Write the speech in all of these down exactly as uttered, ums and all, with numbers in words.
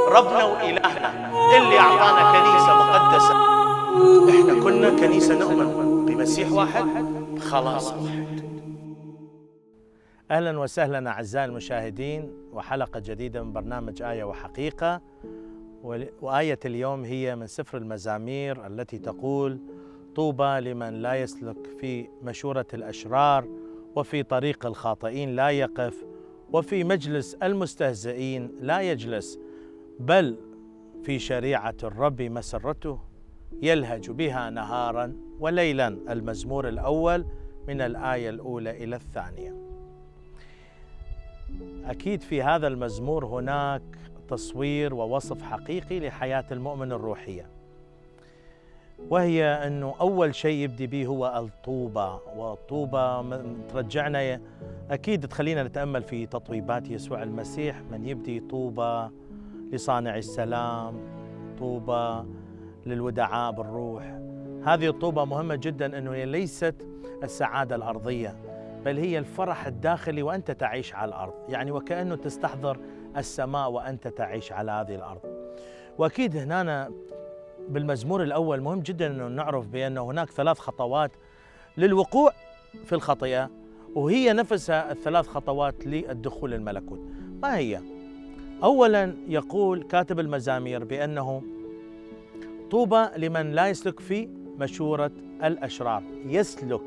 ربنا وإلهنا اللي أعطانا كنيسة مقدسة. إحنا كنا كنيسة نؤمن بمسيح واحد خلاص واحد. أهلا وسهلا أعزائي المشاهدين، وحلقة جديدة من برنامج آية وحقيقة. وآية اليوم هي من سفر المزامير التي تقول: طوبى لمن لا يسلك في مشورة الأشرار، وفي طريق الخاطئين لا يقف، وفي مجلس المستهزئين لا يجلس، بل في شريعة الرب مسرته يلهج بها نهارا وليلا. المزمور الأول من الآية الأولى إلى الثانية. أكيد في هذا المزمور هناك تصوير ووصف حقيقي لحياة المؤمن الروحية، وهي أنه أول شيء يبدي به هو الطوبة. والطوبة ترجعنا أكيد تخلينا نتأمل في تطويبات يسوع المسيح، من يبدي طوبى لصانع السلام، طوبى للودعاء بالروح. هذه الطوبة مهمة جدا، أنه هي ليست السعادة الأرضية، بل هي الفرح الداخلي وأنت تعيش على الأرض، يعني وكأنه تستحضر السماء وأنت تعيش على هذه الأرض. وأكيد هنا بالمزمور الأول مهم جدا أنه نعرف بأن هناك ثلاث خطوات للوقوع في الخطيئة، وهي نفسها الثلاث خطوات للدخول الملكوت. ما هي؟ أولا يقول كاتب المزامير بأنه طوبى لمن لا يسلك في مشورة الأشرار. يسلك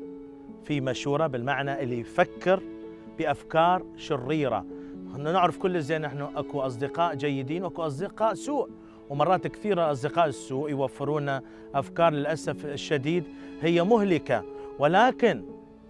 في مشورة بالمعنى اللي يفكر بأفكار شريرة. نعرف كل زين نحن أكو أصدقاء جيدين وأكو أصدقاء سوء، ومرات كثيرة أصدقاء السوء يوفرون أفكار للأسف الشديد هي مهلكة. ولكن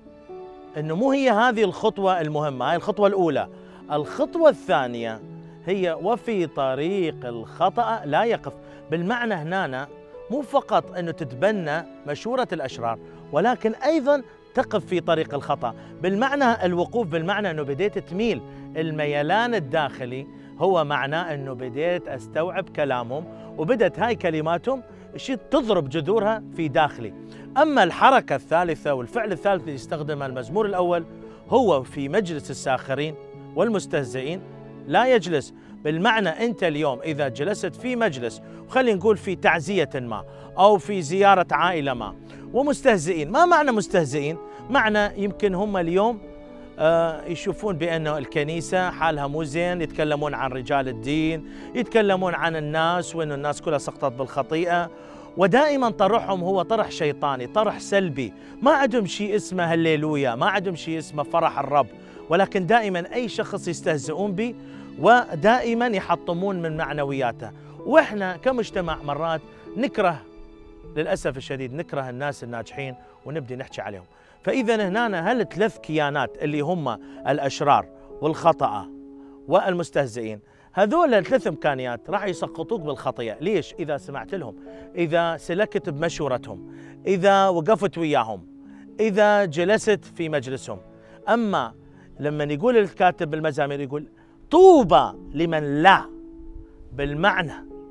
إنه مو هي هذه الخطوة المهمة، هاي الخطوة الأولى. الخطوة الثانية هي وفي طريق الخطأ لا يقف. بالمعنى هنا مو فقط أنه تتبنى مشورة الأشرار، ولكن أيضا تقف في طريق الخطأ. بالمعنى الوقوف بالمعنى أنه بديت تميل. الميلان الداخلي هو معناه أنه بديت أستوعب كلامهم، وبدت هاي كلماتهم شيء تضرب جذورها في داخلي. أما الحركة الثالثة والفعل الثالث اللي يستخدمها المزمور الأول هو في مجلس الساخرين والمستهزئين لا يجلس. بالمعنى أنت اليوم إذا جلست في مجلس، وخلينا نقول في تعزية ما أو في زيارة عائلة ما، ومستهزئين. ما معنى مستهزئين؟ معنى يمكن هم اليوم آه يشوفون بأنه الكنيسة حالها مو زين، يتكلمون عن رجال الدين، يتكلمون عن الناس وأنه الناس كلها سقطت بالخطيئة، ودائما طرحهم هو طرح شيطاني، طرح سلبي. ما عندهم شيء اسمه هللويا، ما عندهم شيء اسمه فرح الرب، ولكن دائما أي شخص يستهزئون به ودائما يحطمون من معنوياته. وإحنا كمجتمع مرات نكره، للأسف الشديد نكره الناس الناجحين ونبدي نحكي عليهم. فإذا هنا هالثلاث كيانات اللي هم الأشرار والخطأ والمستهزئين، هذول الثلاث إمكانيات راح يسقطوك بالخطيئة. ليش؟ إذا سمعت لهم، إذا سلكت بمشورتهم، إذا وقفت وياهم، إذا جلست في مجلسهم. أما لما يقول الكاتب بالمزامير يقول طوبى لمن لا، بالمعنى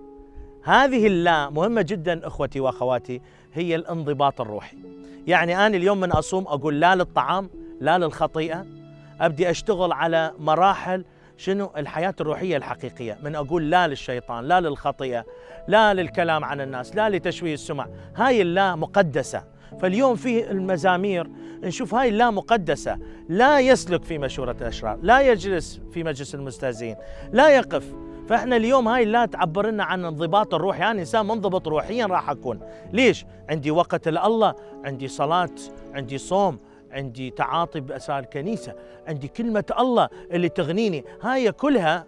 هذه اللا مهمة جدا أخوتي وأخواتي، هي الانضباط الروحي. يعني أنا اليوم من أصوم أقول لا للطعام، لا للخطيئة، أبدي أشتغل على مراحل شنو الحياة الروحية الحقيقية، من أقول لا للشيطان، لا للخطيئة، لا للكلام عن الناس، لا لتشويه السمع. هاي اللا مقدسة. فاليوم في المزامير نشوف هاي اللا مقدسة. لا يسلك في مشورة الأشرار، لا يجلس في مجلس المستهزئين، لا يقف. فإحنا اليوم هاي لا تعبر لنا عن انضباط الروح. يعني إنسان منضبط روحيا راح أكون. ليش؟ عندي وقت لله، عندي صلاة، عندي صوم، عندي تعاطي بأسرار الكنيسة، عندي كلمة الله اللي تغنيني. هاي كلها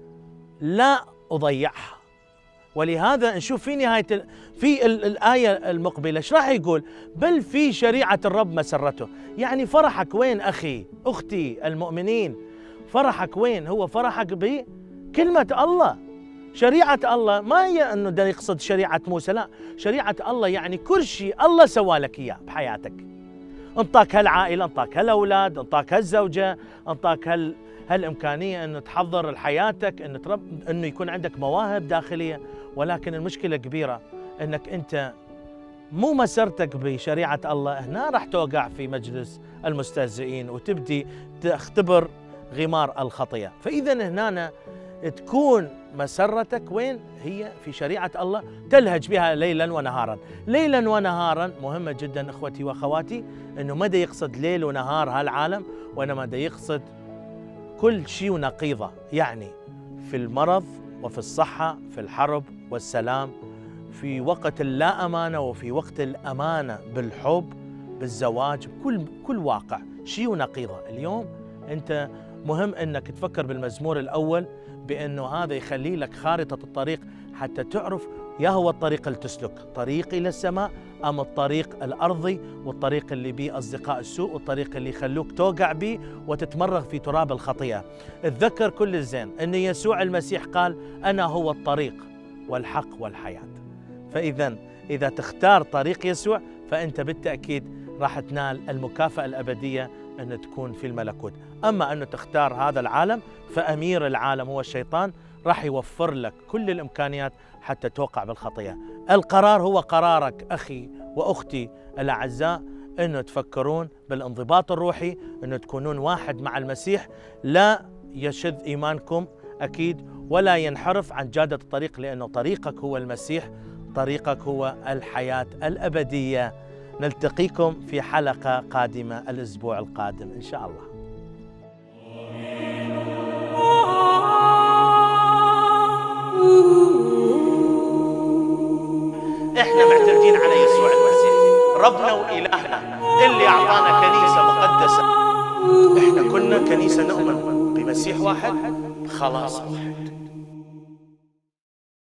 لا أضيعها. ولهذا نشوف في نهاية في الآية المقبلة ايش راح يقول؟ بل في شريعة الرب مسرته. يعني فرحك وين أخي أختي المؤمنين؟ فرحك وين؟ هو فرحك بكلمة الله. شريعة الله ما هي أنه ده يقصد شريعة موسى، لا، شريعة الله يعني كل شيء الله سوى لك إياه بحياتك. انطاك هالعائلة، انطاك هالأولاد، انطاك هالزوجة، انطاك هال هالإمكانية أنه تحضر لحياتك، أنه ترب أنه يكون عندك مواهب داخلية. ولكن المشكلة كبيرة أنك أنت مو مسرتك بشريعة الله، هنا راح توقع في مجلس المستهزئين وتبدي تختبر غمار الخطية. فإذا هنا تكون مسرتك وين؟ هي في شريعة الله تلهج بها ليلا ونهارا. ليلا ونهارا مهمة جدا إخوتي وأخواتي، أنه ما دا يقصد ليل ونهار هالعالم، وإنما دا يقصد كل شيء ونقيضه، يعني في المرض وفي الصحة، في الحرب والسلام، في وقت اللا أمانة وفي وقت الأمانة، بالحب، بالزواج، بكل كل واقع شيء ونقيضه. اليوم أنت مهم أنك تفكر بالمزمور الأول بأنه هذا يخلي لك خارطة الطريق حتى تعرف يا هو الطريق اللي تسلك، طريق إلى السماء أم الطريق الأرضي، والطريق اللي بيه أصدقاء السوء، والطريق اللي يخلوك توقع بيه وتتمرغ في تراب الخطيئة. اتذكر كل الزين أن يسوع المسيح قال أنا هو الطريق والحق والحياة. فإذا إذا تختار طريق يسوع فأنت بالتأكيد راح تنال المكافأة الأبدية أن تكون في الملكوت. أما أنه تختار هذا العالم فأمير العالم هو الشيطان، راح يوفر لك كل الإمكانيات حتى توقع بالخطيئة. القرار هو قرارك أخي وأختي الأعزاء، أنه تفكرون بالانضباط الروحي، أنه تكونون واحد مع المسيح، لا يشذ إيمانكم أكيد ولا ينحرف عن جادة الطريق، لأنه طريقك هو المسيح، طريقك هو الحياة الأبدية. نلتقيكم في حلقة قادمة الأسبوع القادم إن شاء الله. احنا معتمدين على يسوع المسيح ربنا وإلهنا اللي أعطانا كنيسة مقدسة. احنا كنا كنيسة نؤمن بمسيح واحد، خلاص واحد.